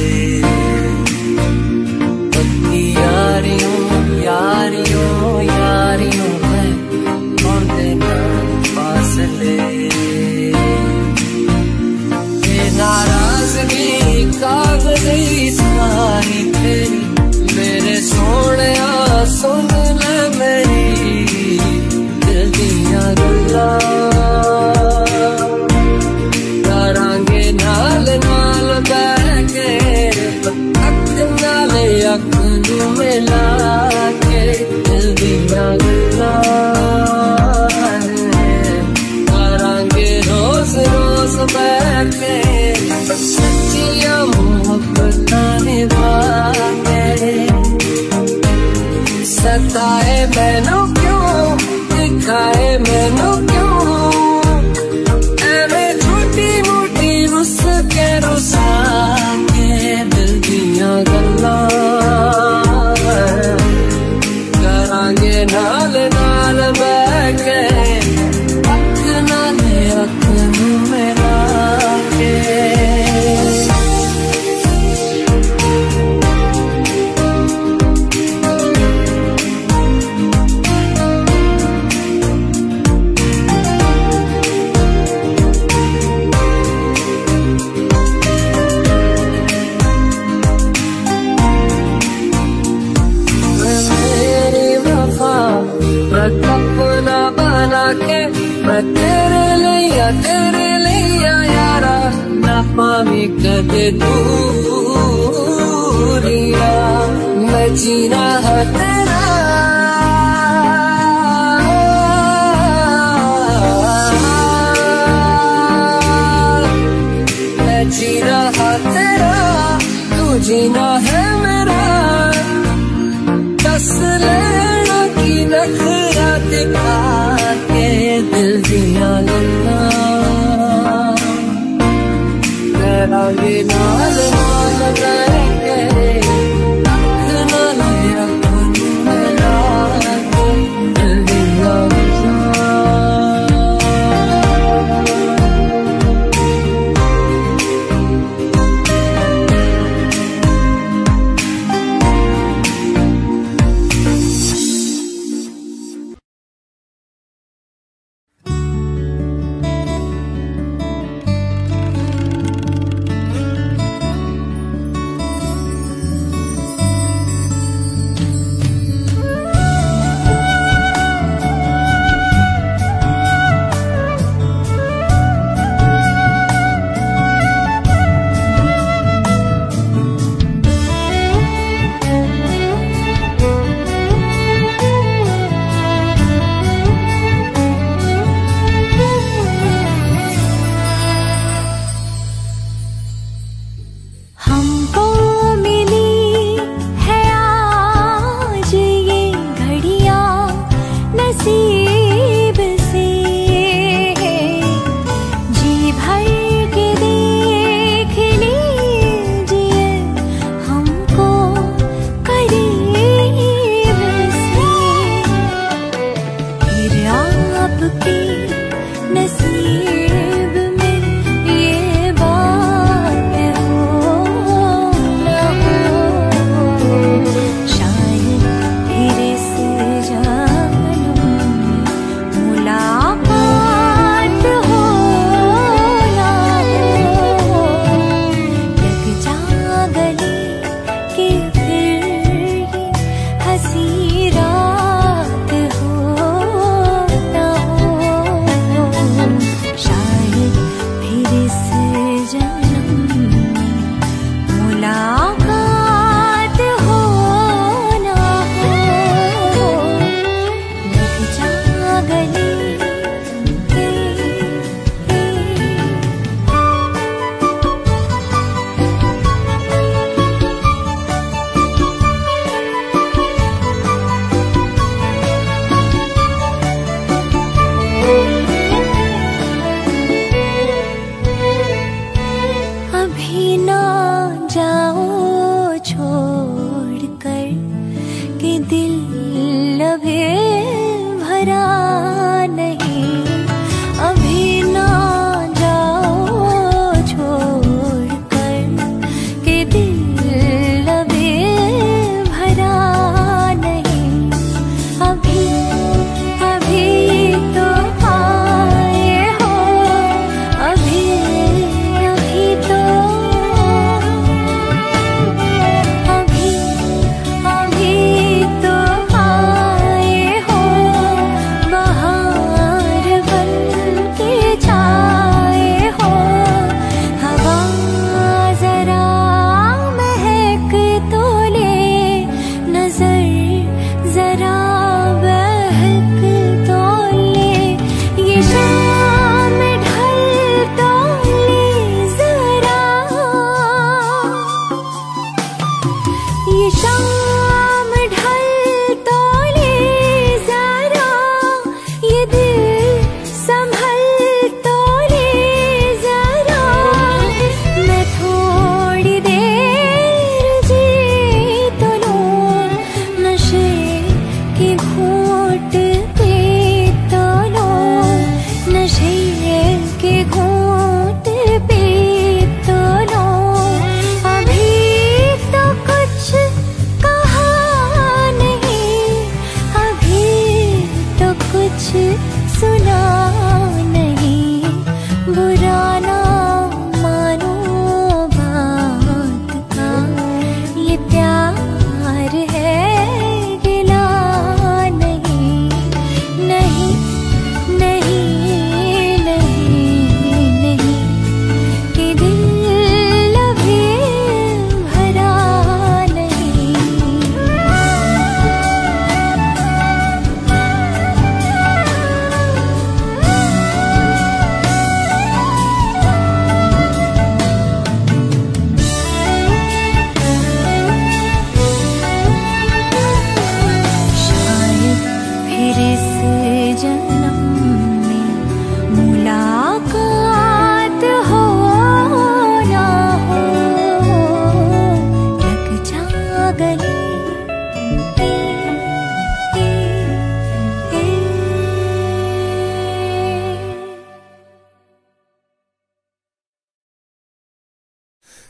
पक्की यारियों यारियों यारियों में और देना फासले ये नाराजगी कागज़ी सारी तेरी मेरे सोने सुन ले मेरी दिल दिया गल्लां करांगे नाल नाल बैठे अख नाल अख नूं मिला के दिल दिया गल्लां करांगे रोज रोज बैठे सच्चियां मोहब्बतां निभाके सताए मैनू क्यों दिखाए मैनू क्यों एवें छोटी मोटी रुस के रुसा के दिल दियां गल्लां करांगे नाल नाल बैठे अख नाल अख नूं मिला के अपना बना के मैं तेरे लिया तेरे लिया यारा ना पावी कदे दूरिया मैं जीना है तेरा मैं जीना है तेरा तू जीना है मेरा दस लेना की नखरा दिखा के दिल दिया गल्लां करांगे नाल नाल बैठे अख नाल अख नूं मिला के दिल दिया गल्लां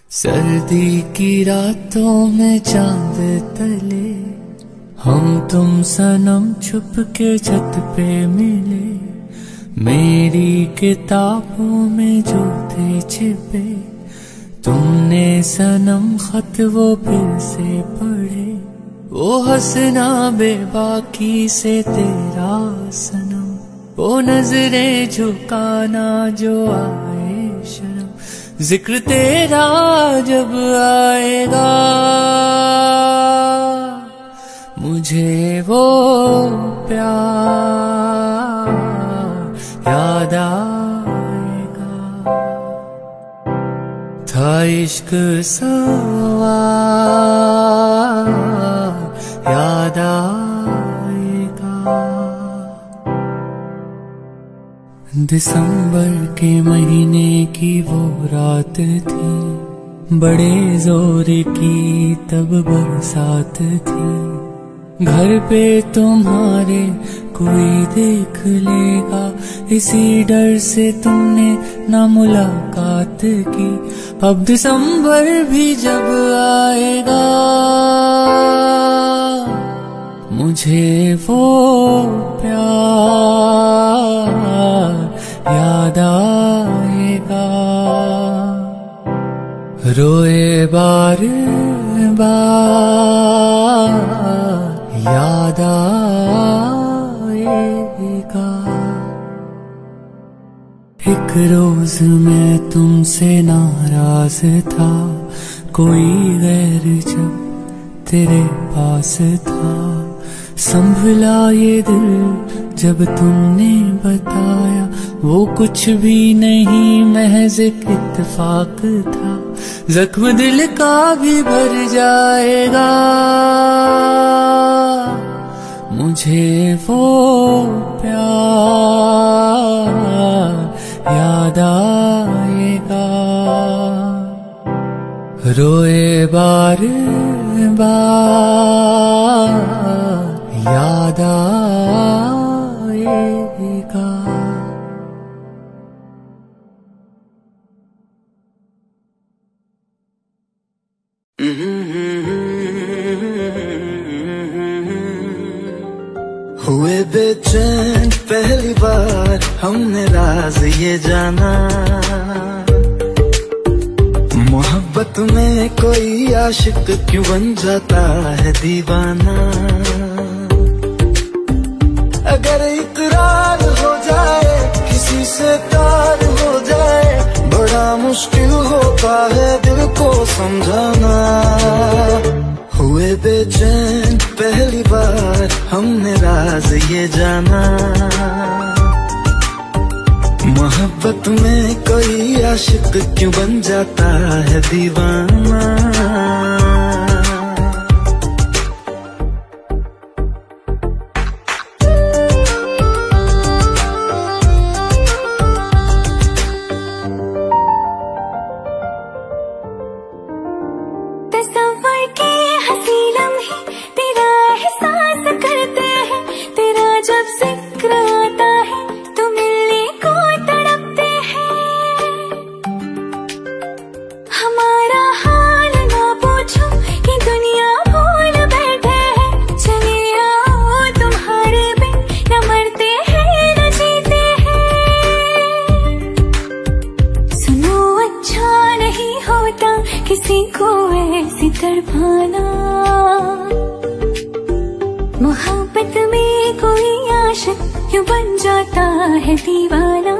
सर्दी की रातों में चांद तले हम तुम सनम छुप के छत पे मिले, मेरी किताबों में जो थे छिपे तुमने सनम खत वो फिर से पढ़े, वो हंसना बेबाकी से तेरा सनम, वो नजरें झुकाना जो आए शर्म, जिक्र तेरा जब आएगा मुझे वो प्यार याद आएगा। था इश्क सवार याद आएगा। दिसंबर के महीने की वो रात थी, बड़े जोर की तब बरसात थी, घर पे तुम्हारे कोई देख लेगा, इसी डर से तुमने ना मुलाकात की। अब दिसंबर भी जब आएगा मुझे वो प्यार याद आएगा। रोए बार बार याद आएगा। एक रोज मैं तुमसे नाराज था, कोई गैर जब तेरे पास था, संभला ये दिल जब तुमने बताया वो कुछ भी नहीं महज एक इत्तेफाक था, जख्म दिल का भी भर जाएगा मुझे वो प्यार याद आएगा। रोए बार बार याद आएगा। हुए बेचैन पहली बार हमने राज ये जाना, मोहब्बत में कोई आशिक क्यों बन जाता है दीवाना। अगर इकरार हो जाए किसी से प्यार हो जाए, बड़ा मुश्किल होता है दिल को समझाना। हुए बेचैन पहली बार हमने राज ये जाना, मोहब्बत में कोई आशिक क्यों बन जाता है दीवाना। मोहब्बत में कोई आशिक क्यों बन जाता है दीवाना।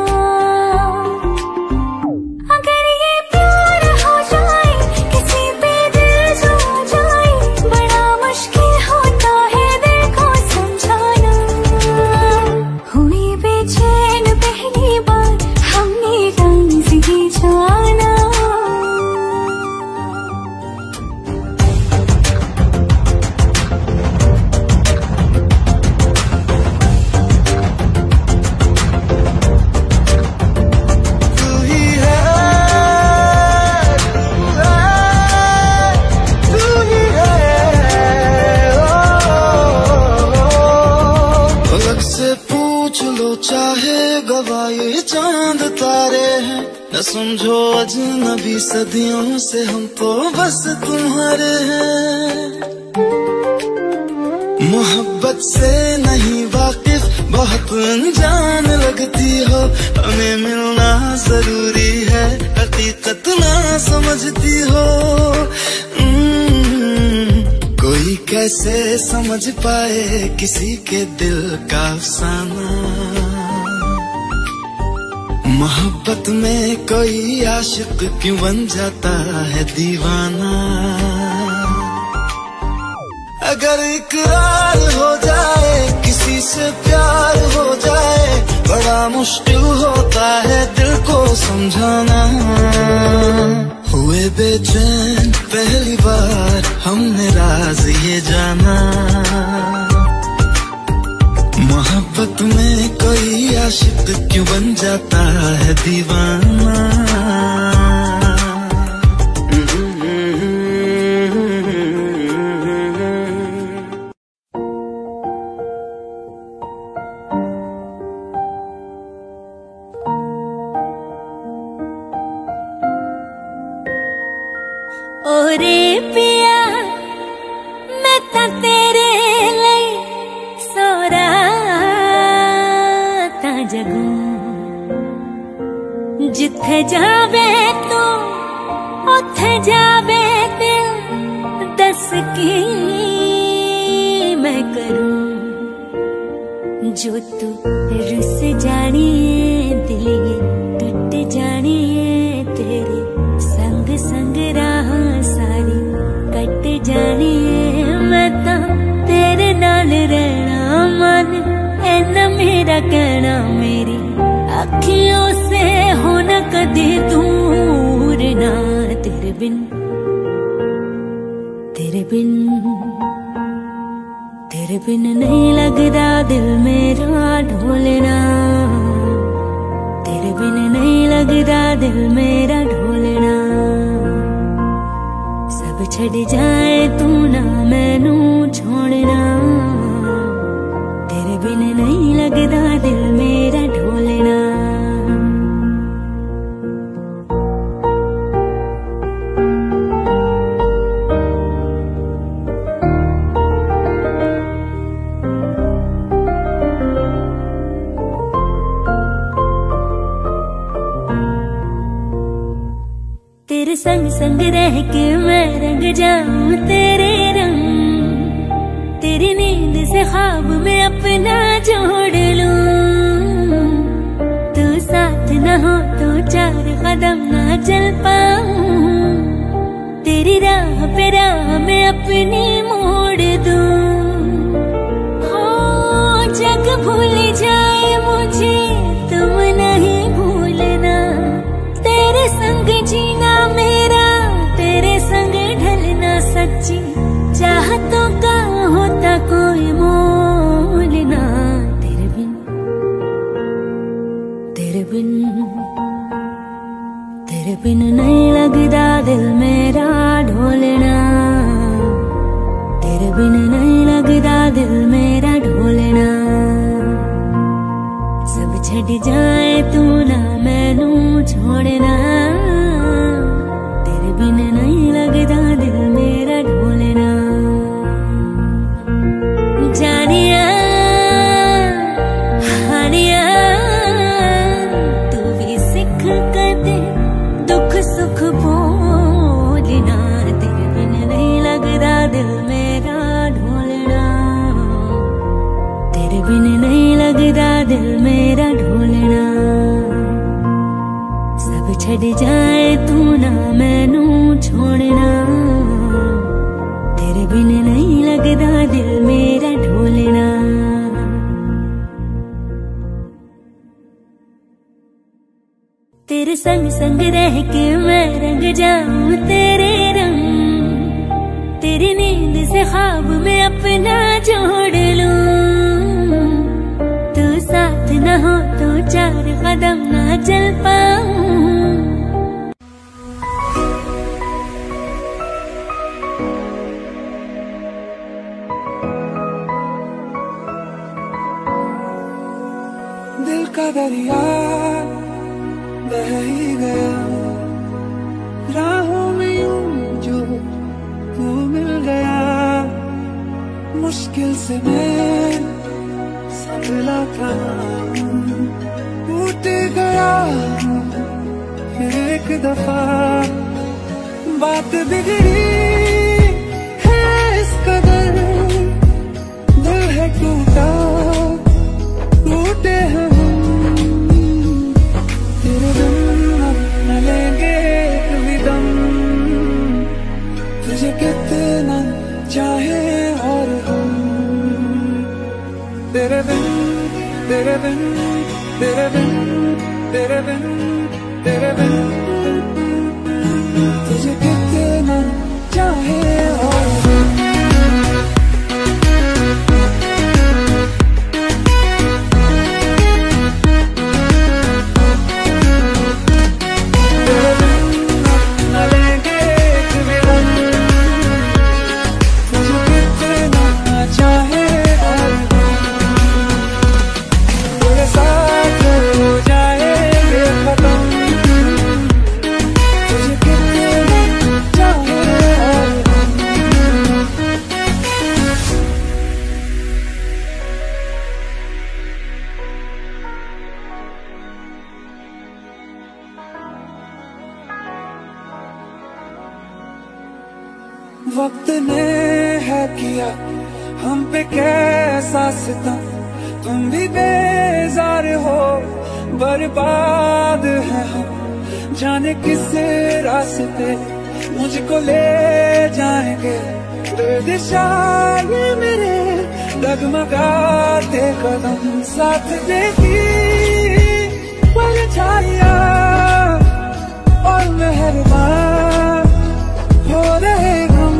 अगर ये प्यार हो जाए किसी पे दिल जो जाए, बड़ा मुश्किल होता है दिल को समझाना। हुई बेचैन पहली बार हमने राज ये जाना। राहे गवाए चांद तारे हैं, न समझो अजनबी सदियों से हम तो बस तुम्हारे हैं। मोहब्बत से नहीं वाकिफ बहुत अनजान लगती हो, हमें मिलना जरूरी है हकीकत ना समझती हो। कोई कैसे समझ पाए किसी के दिल का अफसाना, मोहब्बत में कोई आशिक क्यों बन जाता है दीवाना। अगर इकरार हो जाए किसी से प्यार हो जाए, बड़ा मुश्किल होता है दिल को समझाना। हुए बेचैन पहली बार हमने राज ये जाना, मोहब्बत में कोई आशिक क्यों बन जाता है दीवाना। ओरे पिया मैं तां तेरे लिए सोरा तां जगूं, जिथे जावे तू उथे जावे दिल, दस की मैं करूं। जो तू रुस जानी दिल टूट जानी तेरे संग संग राह सारी कट जानी। मैं तां तेरे नाल रहना मन ऐना मेरा कहना, मेरी अखियों से होना कदे दूर ना। तेरे बिन तेरे बिन तेरे बिन नहीं लगदा दिल मेरा ढोलना, तेरे बिन नहीं लगदा दिल मेरा ढोलना। सब छड़ जाए तू ना मैनू छोड़ना, तेरे बिन नहीं लगदा दिल मेरा ढोलना। तेरे संग संग रह के मैं रंग जाऊं तेरे रंग, तेरी नींद से ख्वाब में अपना जोड़ लूं। तू साथ न हो तो चार कदम ना चल पाऊं, तेरी राह पे राह में अपनी मोड़ दूं। हो जग भूल जाए मुझे तुम नहीं भूलना, तेरे संग जीना मेरा तेरे संग ढलना सच्ची चाहतों का होता कोई मोल ना। तेरे बिन तेरे बिन तेरे बिन नहीं लगदा दिल मेरा ढोलना, तेरे बिन नहीं लगदा दिल मेरा ढोलना। सब छड़ जाए तू ना मैनू छोड़ना, तेरे बिन नहीं लगदा दिल मेरा ढोलना। जानिया हानिया तू भी सिख कदे दुख सुख बोलना, तेरे बिन नहीं लगदा दिल मेरा ढोलना, तेरे बिन नहीं लगदा दिल मेरा ढोलना। सब छड़ जाए तू ना मैनू छोड़ना, तेरे बिन नहीं लगदा दिल मेरा ढोलना। तेरे संग संग रह के मैं रंग जाऊं तेरे रंग, तेरी नींद से ख्वाब में अपना जोड़ लूं। तू साथ न हो तो चार कदम ना चल पाऊं। दिल का दरिया बह ही गया, राहों में यूं जो तू मिल गया। मुश्किल से मैं संभला था, टूट गया फिर एक दफा। बात बिगड़ी है इस कदर, दिल है टूटा टूटे हैं हम। तेरे बिन अब न लेंगे एक भी दम, तुझे कितना चाहे और हम। तेरे बिन तेरे बिन तेरे बिन तेरे बिन तेरे बिन तुझे कितना चाहे और हम। तेरे बिन न लेंगे एक भी दम, तुझे कितना चाहे और हम। तेरे साथ हो जाएंगे खत्म, तुझे कितना चाहे और हम। वक्त ने है किया हम पे कैसा सितम, तुम भी बेजार हो बर्बाद है हम। जाने किस रास्ते मुझको ले जाएंगे, बेदिशा ये मेरे डगमगाते कदम। साथ देगी परछाइयां और मेहरबान हो रहे हम।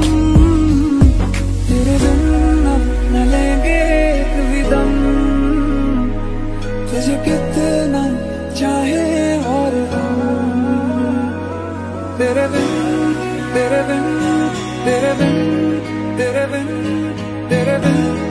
तेरे बिन अब न लेंगे एक भी दम, तुझे कितना चाहे और हम। तेरे बिन तेरे बिन तेरे बिन तेरे बिन तेरे बिन